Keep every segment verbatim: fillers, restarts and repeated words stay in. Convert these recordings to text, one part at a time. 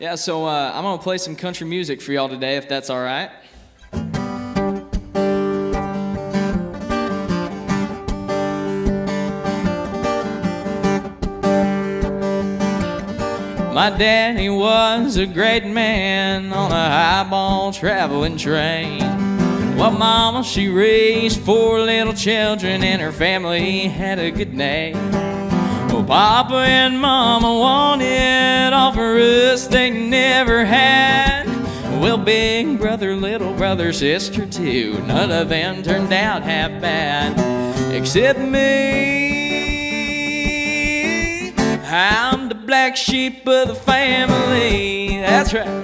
Yeah, so uh, I'm gonna play some country music for y'all today, if that's all right. My daddy was a great man on a highball traveling train. Well, mama, she raised four little children and her family had a good name. Well, Papa and Mama wanted all for us they never had. Well, big brother, little brother, sister too, none of them turned out half bad. Except me, I'm the black sheep of the family, that's right.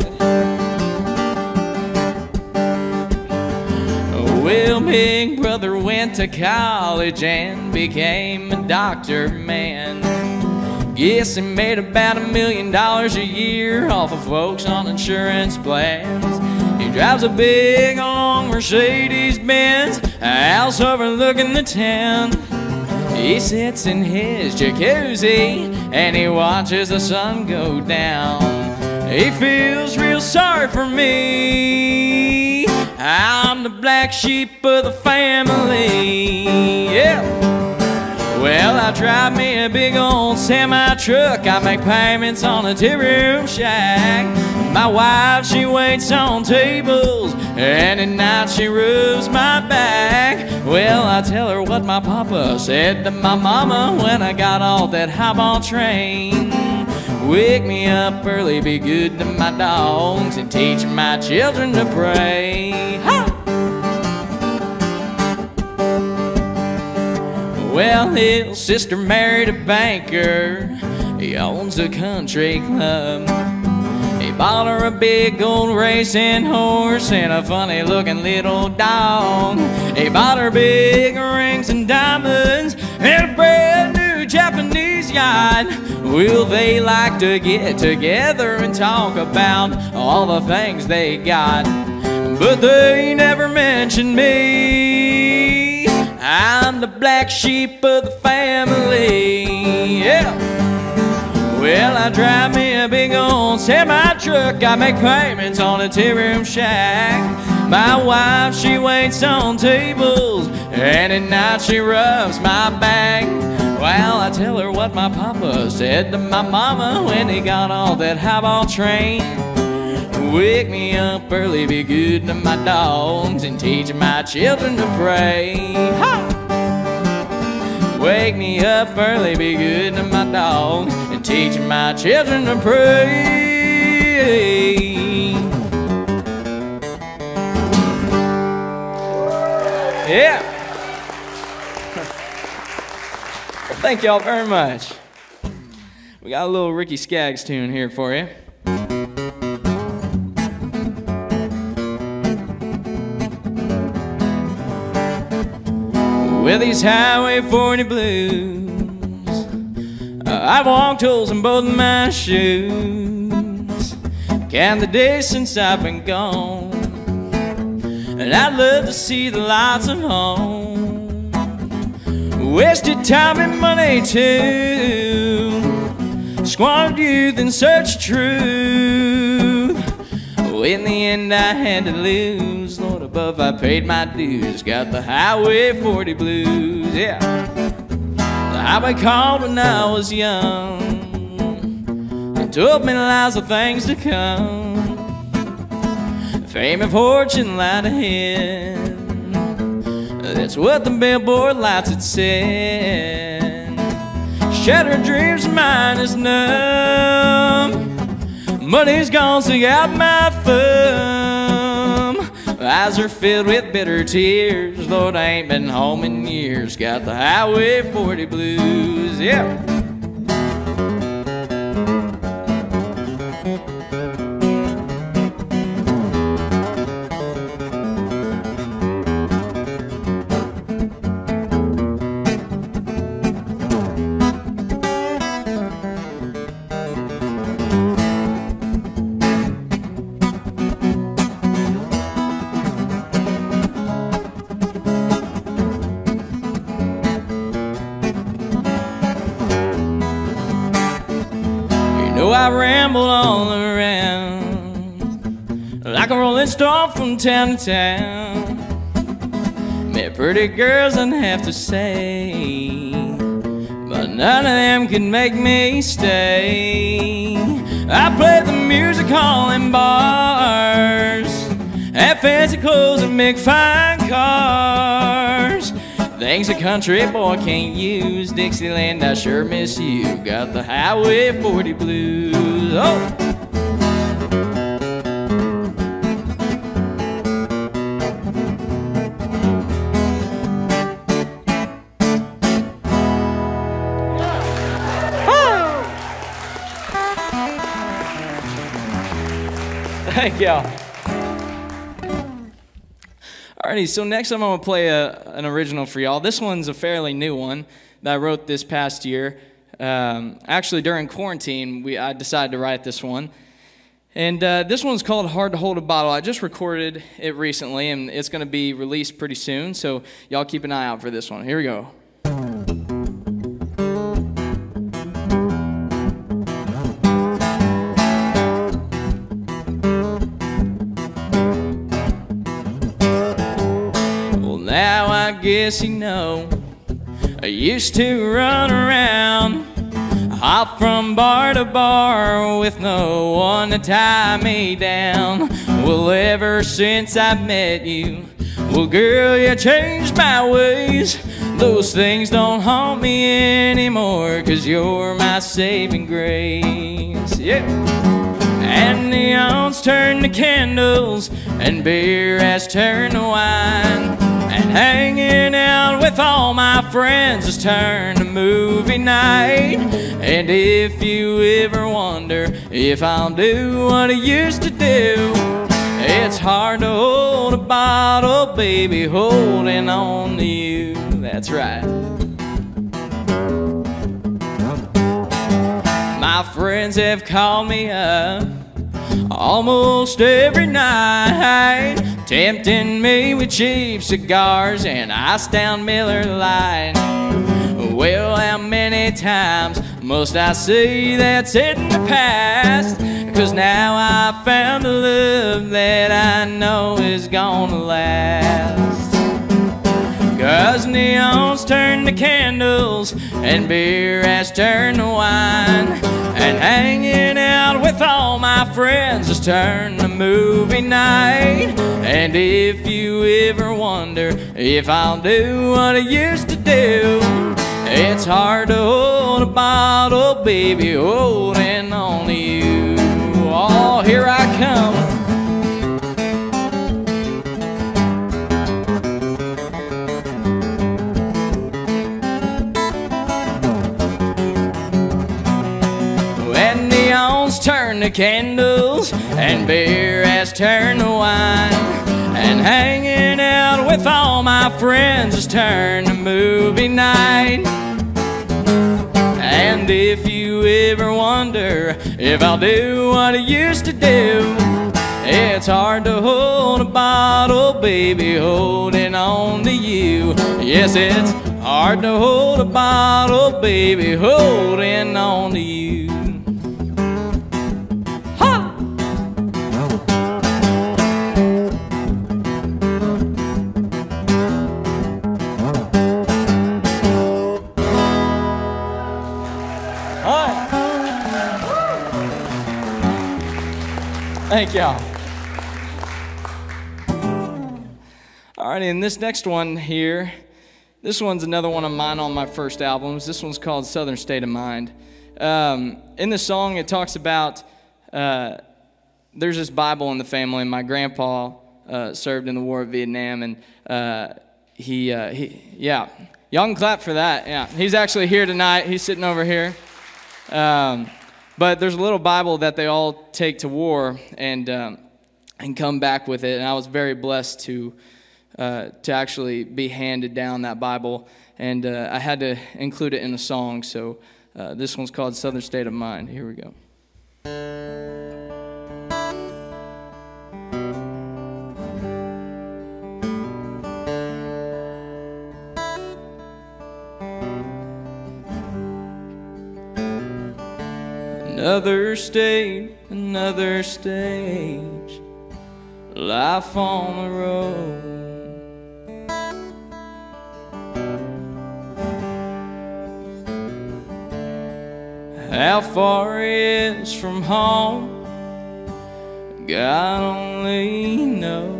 Well, big brother went to college and became a doctor, man. Guess he made about a million dollars a year off of folks on insurance plans. He drives a big long Mercedes Benz, a house overlooking the town. He sits in his jacuzzi and he watches the sun go down. He feels real sorry for me, I'm the black sheep of the family, yeah. Well, I drive me a big old semi-truck, I make payments on a two-room shack. My wife, she waits on tables, and at night she rubs my back. Well, I tell her what my papa said to my mama when I got off that highball train. Wake me up early, be good to my dogs, and teach my children to pray. Ha! Well, his sister married a banker, he owns a country club. He bought her a big old racing horse and a funny looking little dog. He bought her big rings and diamonds and a brand new Japanese yacht. Well, they like to get together and talk about all the things they got, but they never mention me, I'm the black sheep of the family, yeah. Well, I drive me a big old semi-truck, I make payments on a two-room shack. My wife, she waits on tables, and at night she rubs my back. Well, I tell her what my papa said to my mama when he got off that highball train. Wake me up early, be good to my dogs, and teach my children to pray. Ha! Wake me up early, be good to my dogs, and teach my children to pray. Yeah. Well, thank y'all very much. We got a little Ricky Skaggs tune here for you. With these Highway forty blues, uh, I've walked holes in both my shoes. Count the days since I've been gone, and I'd love to see the lights of home. Wasted time and money too, squandered youth in search of truth. In the end I had to lose, Lord above I paid my dues. Got the Highway forty blues, yeah. The highway called when I was young, and told me lies of things to come. Fame and fortune lied ahead, that's what the billboard lights had said. Shattered dreams of mine is numb, money's gone, stick out my thumb. Eyes are filled with bitter tears, Lord, I ain't been home in years. Got the Highway forty blues, yeah. I ramble all around bounced off from town to town. Met pretty girls, I'd have to say, but none of them could make me stay. I played the music hall in bars, had fancy clothes and big fine cars. Things a country boy can't use. Dixieland, I sure miss you. Got the Highway forty blues. Oh! Thank y'all. Alrighty, so next I'm going to play a, an original for y'all. This one's a fairly new one that I wrote this past year. Um, actually, during quarantine, we, I decided to write this one. And uh, this one's called Hard to Hold a Bottle. I just recorded it recently, and it's going to be released pretty soon, so y'all keep an eye out for this one. Here we go. Now I guess you know, I used to run around, hop from bar to bar with no one to tie me down. Well, ever since I met you, well, girl, you changed my ways. Those things don't haunt me anymore, 'cause you're my saving grace. Yeah. And neons turn to candles, and beer has turned to wine. And hanging out with all my friends has turned to movie night. And if you ever wonder if I'll do what I used to do, it's hard to hold a bottle, baby, holding on to you. That's right. My friends have called me up almost every night, tempting me with cheap cigars and iced down Miller Lite. Well, how many times must I say that's in the past? 'Cause now I found a love that I know is gonna last. 'Cause neons turn to candles and beer has turned to wine. And hanging out with all my friends has turned to movie night. And if you ever wonder if I'll do what I used to do, it's hard to hold a bottle, baby, holding on to you. Oh, here I come. Turn to candles and beer has turned to wine. And hanging out with all my friends has turned to movie night. And if you ever wonder if I'll do what I used to do, it's hard to hold a bottle, baby, holding on to you. Yes, it's hard to hold a bottle, baby, holding on to you. Thank y'all. Alrighty, and this next one here, this one's another one of mine on my first albums. This one's called Southern State of Mind. Um, in the song, it talks about uh, there's this Bible in the family. My grandpa uh, served in the War of Vietnam, and uh, he, uh, he, yeah, y'all can clap for that. Yeah, he's actually here tonight. He's sitting over here. Um, But there's a little Bible that they all take to war and um, and come back with it. And I was very blessed to uh, to actually be handed down that Bible. And uh, I had to include it in the song. So uh, this one's called Southern State of Mind. Here we go. Another state, another stage, life on the road. How far it is from home, God only knows.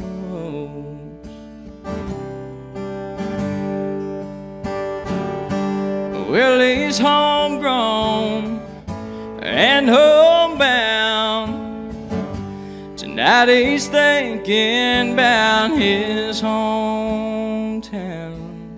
Well, he's homegrown and homebound. Tonight he's thinking about his hometown.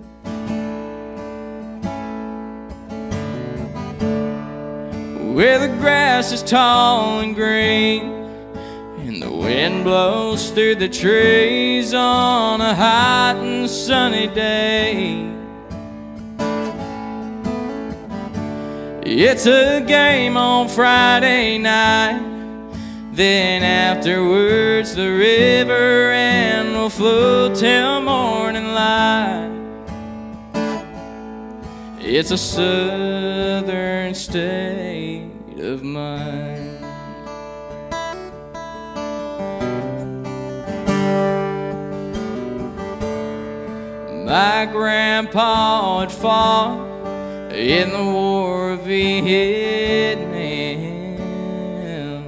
Where the grass is tall and green, and the wind blows through the trees on a hot and sunny day. It's a game on Friday night, then afterwards the river and we'll float till morning light. It's a southern state of mind. My grandpa had fought in the War of Vietnam.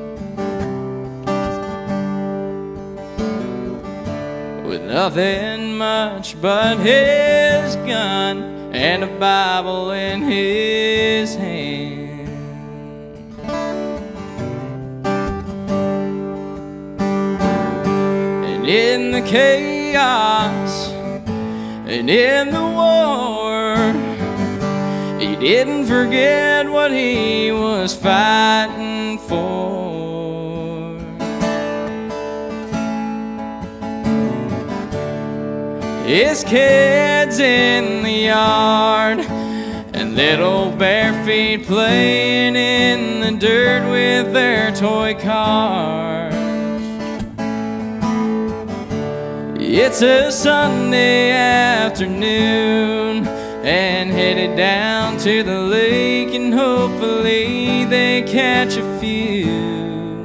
With nothing much but his gun and a Bible in his hand. And in the chaos and in the war, he didn't forget what he was fighting for. His kids in the yard and little bare feet playing in the dirt with their toy cars. It's a Sunday afternoon and headed down to the lake, and hopefully they catch a few.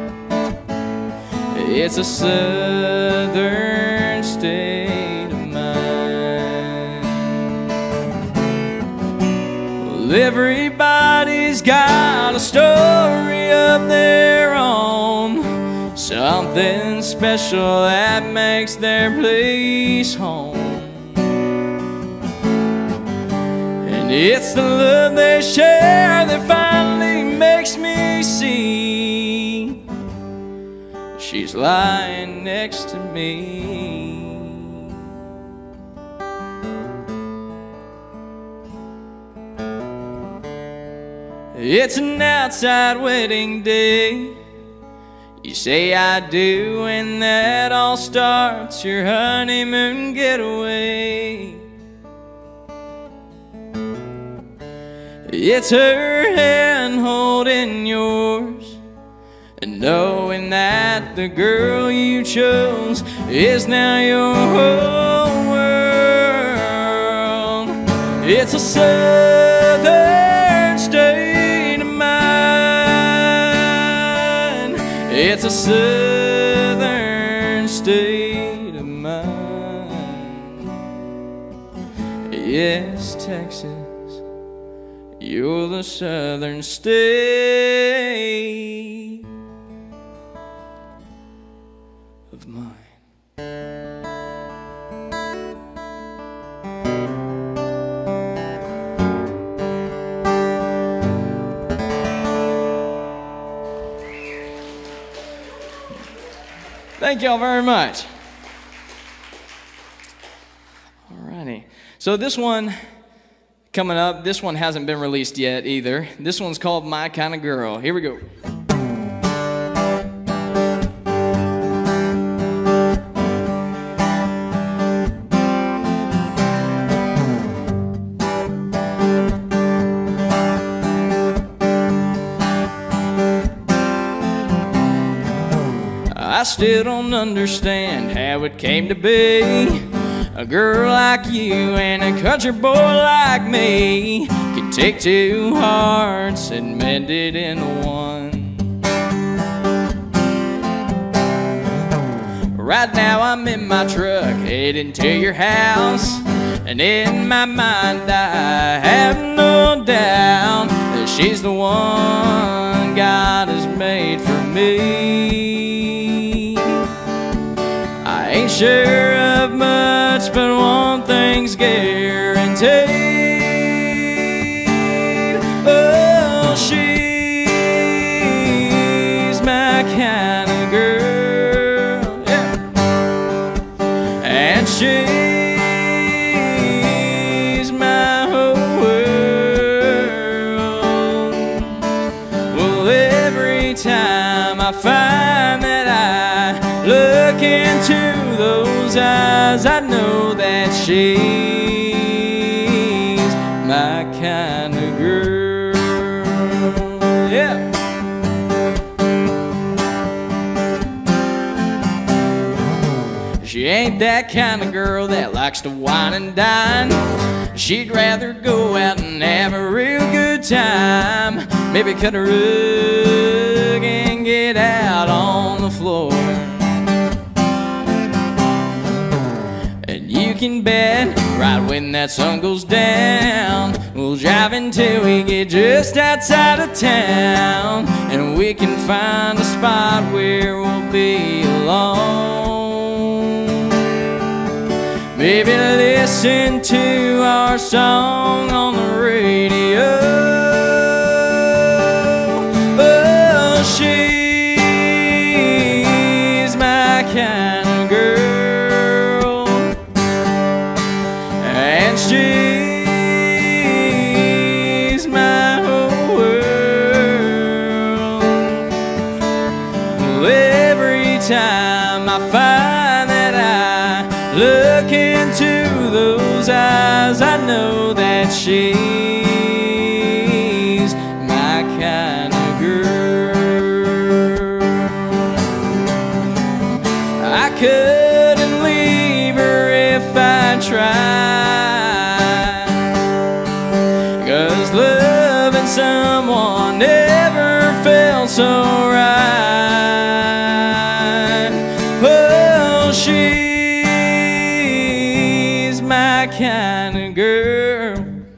It's a southern state of mind. Well, everybody's got a story of their own, something special that makes their place home. It's the love they share that finally makes me see she's lying next to me. It's an outside wedding day. You say I do, and that all starts your honeymoon getaway. It's her hand holding yours, and knowing that the girl you chose is now your whole world. It's a southern state of mind. It's a southern state of mind. Yes, Texas, you're the southern state of mine. Thank y'all very much. Alrighty. So this one coming up, this one hasn't been released yet either. This one's called My Kind of Girl. Here we go. I still don't understand how it came to be. A girl like you and a country boy like me could take two hearts and mend it into one. Right now I'm in my truck heading to your house, and in my mind I have no doubt that she's the one God has made for me. I ain't sure of much, but one thing's guaranteed. Oh, she's my kind of girl, yeah. And she's my whole world. Well, every time I find that I look into those eyes, I know that she's my kind of girl, yeah. She ain't that kind of girl that likes to wine and dine. She'd rather go out and have a real good time. Maybe cut a rug and get out on the floor. And you can bet, right when that sun goes down, we'll drive until we get just outside of town, and we can find a spot where we'll be alone. Maybe listen to our song on the radio. Oh, she's my kind of girl, and she's my whole world. Well, every time I find that I look into those eyes, I know that she's my kind of girl. I couldn't leave her if I tried, 'cause loving someone never felt so right. Oh, she my kind of girl,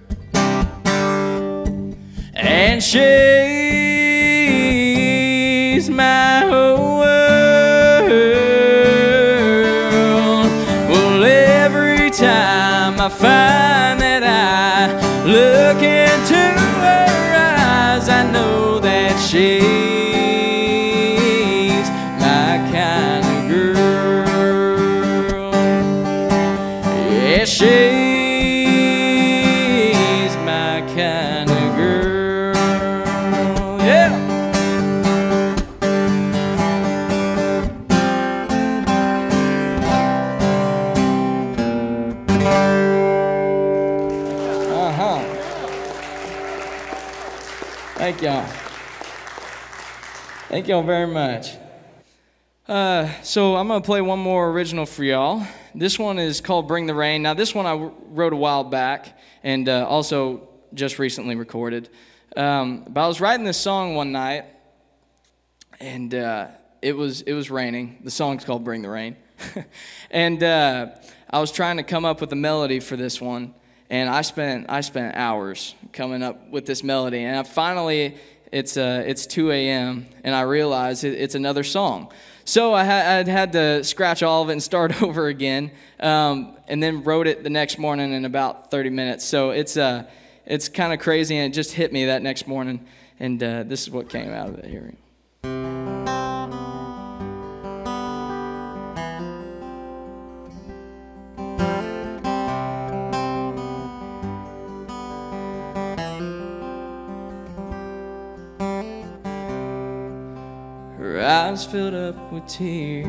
and she's my whole world. Well, every time I find that I look into her eyes, I know that she's my kind of girl. Yeah, she's my kind of girl, yeah. Uh-huh. Thank y'all. Thank y'all very much. Uh, so I'm going to play one more original for y'all. This one is called Bring the Rain. Now, this one I wrote a while back and uh, also just recently recorded. Um, but I was writing this song one night, and uh, it was it was raining. The song's called Bring the Rain. And uh, I was trying to come up with a melody for this one, and I spent I spent hours coming up with this melody. And I finally, it's uh, it's two A M and I realized it, it's another song. So I had had to scratch all of it and start over again, um, and then wrote it the next morning in about thirty minutes. So it's uh, it's kind of crazy, and it just hit me that next morning, and uh, this is what came out of it here. Her eyes filled up with tears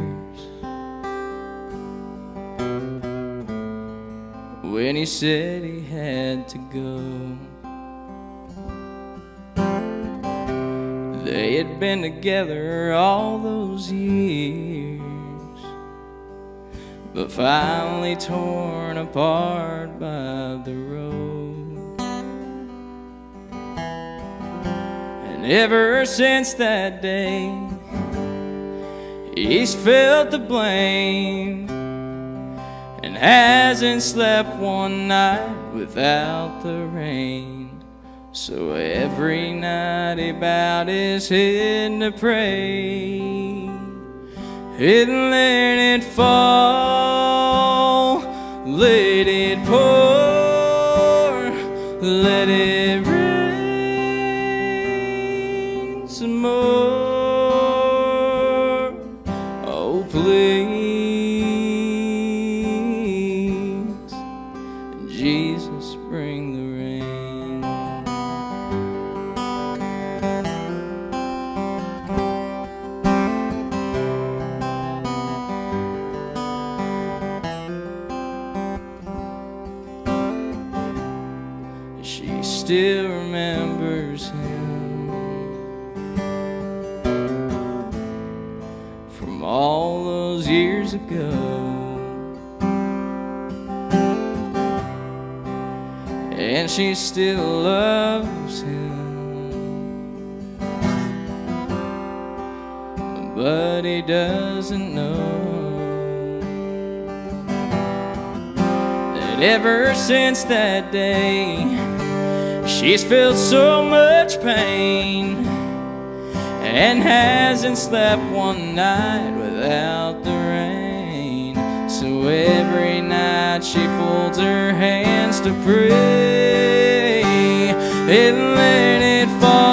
when he said he had to go. They had been together all those years, but finally torn apart by the road. And ever since that day, He's felt the blame and hasn't slept one night without the rain. So every night he bowed his head to pray and let it fall, let it pour, let it rain some more. Oh, please, Jesus, bring the rain. She still remembers him from all those years ago, and she still loves him, but he doesn't know that ever since that day she's felt so much pain and hasn't slept one night without the rain. So every night she folds her hands to pray and let it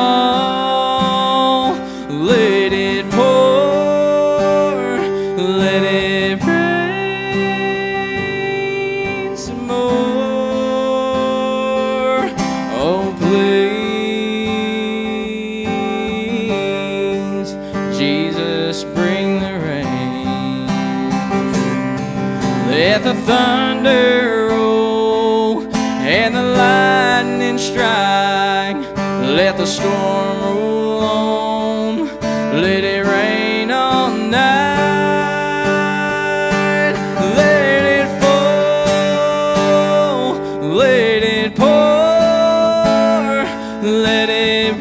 fall, let it pour, let it rain some more. Oh, please, Jesus, bring the rain. Let the thunder roll and the lightning strike. Let the storm roll on. Let it rain all night. Let it fall. Let it pour. Let it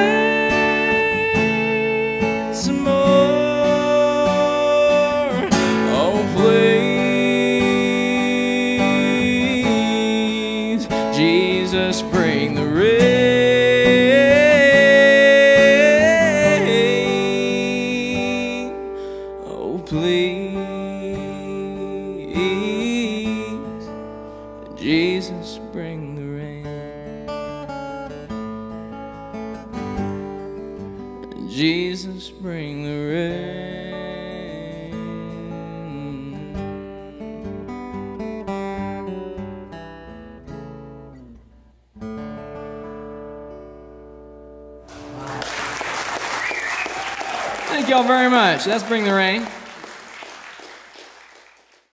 rain some more. Oh, please, Jesus, bring the rain. Oh, please, Jesus, bring the rain. Jesus, bring the rain. Thank y'all very much. That's Bring the Rain.